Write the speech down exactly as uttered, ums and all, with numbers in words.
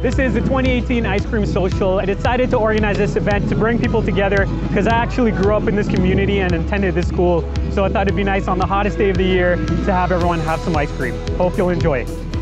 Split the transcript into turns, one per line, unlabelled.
This is the twenty eighteen Ice Cream Social. I decided to organize this event to bring people together because I actually grew up in this community and attended this school. So I thought it'd be nice on the hottest day of the year to have everyone have some ice cream. Hope you'll enjoy it.